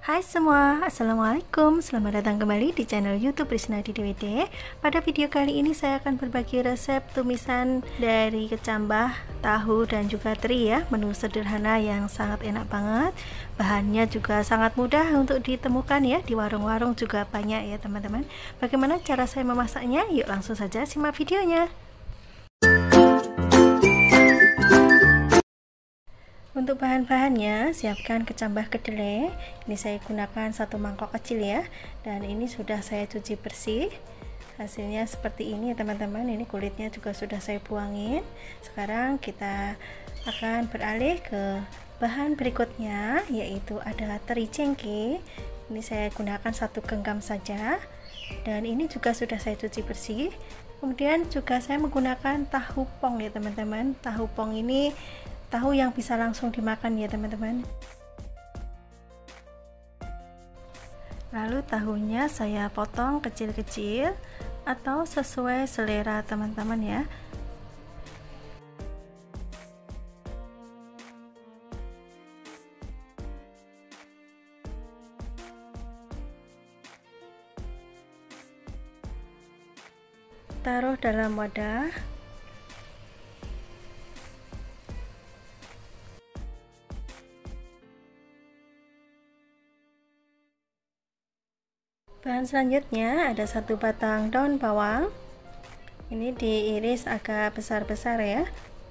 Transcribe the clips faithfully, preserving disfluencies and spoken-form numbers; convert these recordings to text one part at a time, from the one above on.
Hai semua, Assalamualaikum. Selamat datang kembali di channel YouTube Risnadi D W D. Pada video kali ini saya akan berbagi resep tumisan dari kecambah, tahu dan juga teri ya. Menu sederhana yang sangat enak banget. Bahannya juga sangat mudah untuk ditemukan ya. Di warung-warung juga banyak ya teman-teman. Bagaimana cara saya memasaknya? Yuk langsung saja simak videonya. Untuk bahan-bahannya, siapkan kecambah kedelai. Ini saya gunakan satu mangkok kecil ya, dan ini sudah saya cuci bersih. Hasilnya seperti ini ya teman-teman. Ini kulitnya juga sudah saya buangin. Sekarang kita akan beralih ke bahan berikutnya, yaitu ada teri cengkeh. Ini saya gunakan satu genggam saja, dan ini juga sudah saya cuci bersih. Kemudian juga saya menggunakan tahu pong ya teman-teman. Tahu pong ini tahu yang bisa langsung dimakan ya teman-teman. Lalu tahunya saya potong kecil-kecil atau sesuai selera teman-teman ya. Taruh dalam wadah. Bahan selanjutnya ada satu batang daun bawang. Ini diiris agak besar-besar ya.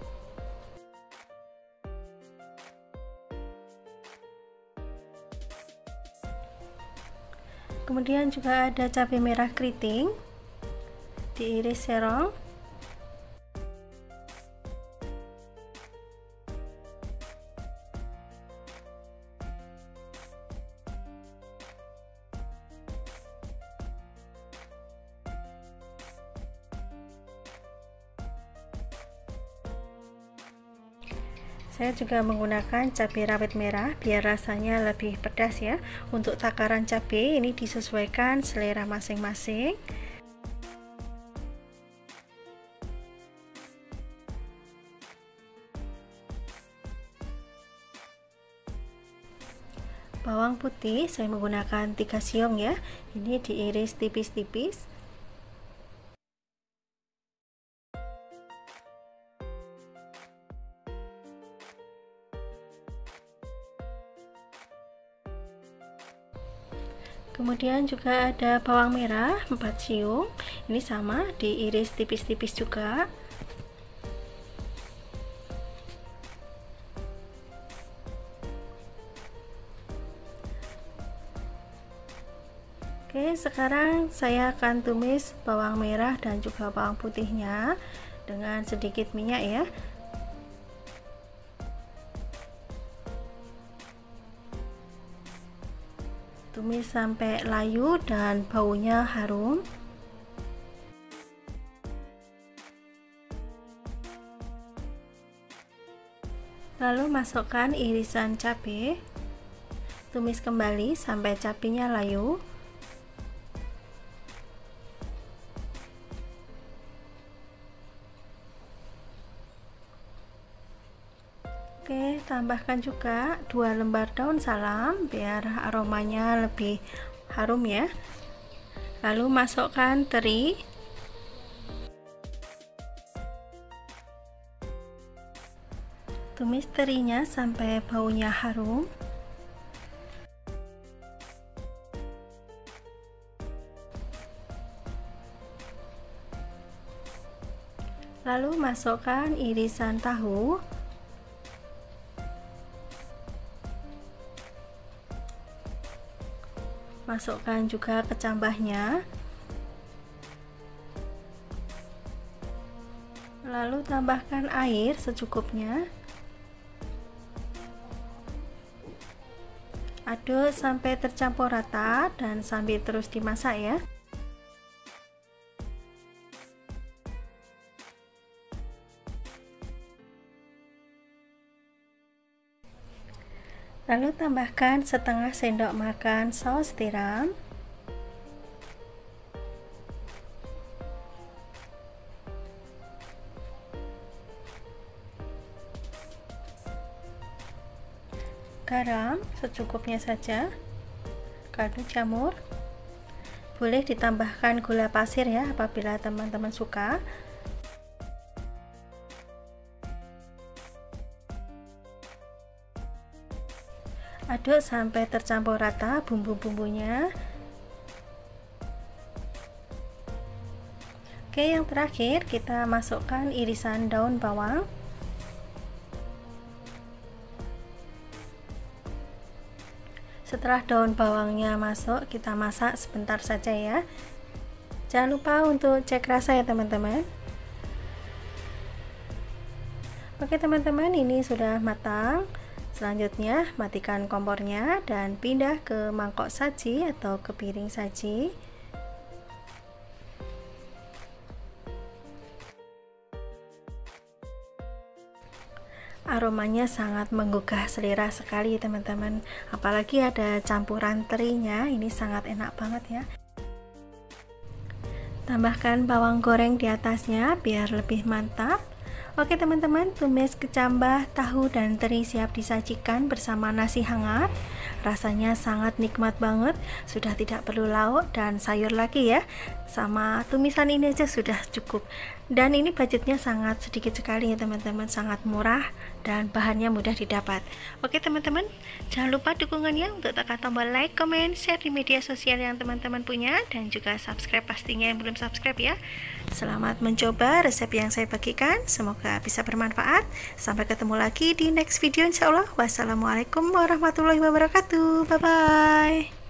Kemudian juga ada cabai merah keriting, diiris serong. Saya juga menggunakan cabai rawit merah biar rasanya lebih pedas ya. Untuk takaran cabai ini disesuaikan selera masing-masing. Bawang putih saya menggunakan tiga siung ya. Ini diiris tipis-tipis. Kemudian juga ada bawang merah empat siung. Ini sama diiris tipis-tipis juga. Oke, sekarang saya akan tumis bawang merah dan juga bawang putihnya dengan sedikit minyak ya. Tumis sampai layu dan baunya harum. Lalu masukkan irisan cabai. Tumis kembali sampai cabenya layu. Oke, tambahkan juga dua lembar daun salam biar aromanya lebih harum ya. Lalu masukkan teri. Tumis terinya sampai baunya harum. Lalu masukkan irisan tahu. Masukkan juga kecambahnya. Lalu tambahkan air secukupnya. Aduk sampai tercampur rata dan sambil terus dimasak ya. Lalu tambahkan setengah sendok makan saus tiram. Garam secukupnya saja. kaldu jamur. Boleh ditambahkan gula pasir ya apabila teman-teman suka. Aduk sampai tercampur rata bumbu-bumbunya. Oke, yang terakhir kita masukkan irisan daun bawang. Setelah daun bawangnya masuk, kita masak sebentar saja ya. Jangan lupa untuk cek rasa ya teman-teman. Oke teman-teman, ini sudah matang. Selanjutnya matikan kompornya dan pindah ke mangkok saji atau ke piring saji. Aromanya sangat menggugah selera sekali teman-teman, apalagi ada campuran terinya, ini sangat enak banget ya. Tambahkan bawang goreng di atasnya biar lebih mantap. Oke teman-teman, tumis kecambah, tahu dan teri siap disajikan bersama nasi hangat. Rasanya sangat nikmat banget, sudah tidak perlu lauk dan sayur lagi ya. Sama tumisan ini aja sudah cukup. Dan ini budgetnya sangat sedikit sekali ya teman-teman, sangat murah dan bahannya mudah didapat. Oke teman-teman, jangan lupa dukungannya untuk tekan tombol like, comment, share di media sosial yang teman-teman punya, dan juga subscribe pastinya yang belum subscribe ya. Selamat mencoba resep yang saya bagikan, semoga bisa bermanfaat. Sampai ketemu lagi di next video insya Allah. Wassalamualaikum warahmatullahi wabarakatuh. Bye bye.